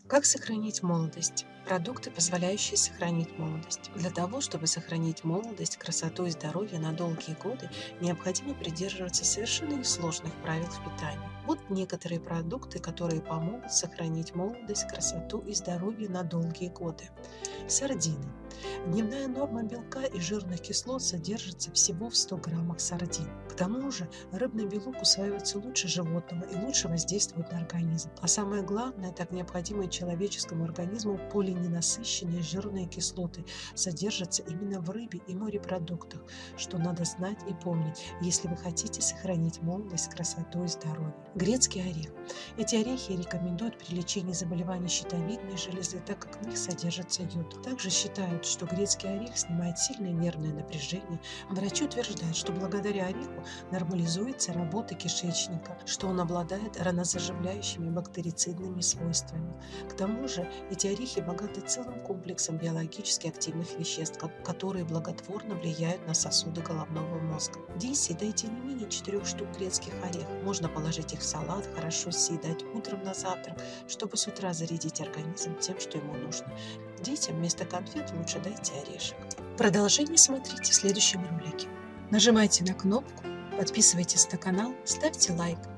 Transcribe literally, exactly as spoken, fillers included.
Как сохранить молодость? Продукты, позволяющие сохранить молодость. Для того, чтобы сохранить молодость, красоту и здоровье на долгие годы, необходимо придерживаться совершенно несложных правил в питании. Вот некоторые продукты, которые помогут сохранить молодость, красоту и здоровье на долгие годы. Сардины. Дневная норма белка и жирных кислот содержится всего в ста граммах сардин. К тому же рыбный белок усваивается лучше животного и лучше воздействует на организм. А самое главное, так необходимые человеческому организму полиненасыщенные жирные кислоты содержатся именно в рыбе и морепродуктах, что надо знать и помнить, если вы хотите сохранить молодость, красоту и здоровье. Грецкий орех. Эти орехи рекомендуют при лечении заболеваний щитовидной железы, так как в них содержится йод. Также считают, что грецкий орех снимает сильное нервное напряжение. Врачи утверждают, что благодаря ореху нормализуется работа кишечника, что он обладает ранозаживляющими бактерицидными свойствами. К тому же эти орехи богаты целым комплексом биологически активных веществ, которые благотворно влияют на сосуды головного мозга. В день съедайте не менее четырёх штук грецких орехов. Можно положить их в салат, хорошо съедать утром на завтрак, чтобы с утра зарядить организм тем, что ему нужно. Детям вместо конфет лучше дайте орешек. Продолжение смотрите в следующем ролике. Нажимайте на кнопку, подписывайтесь на канал, ставьте лайк.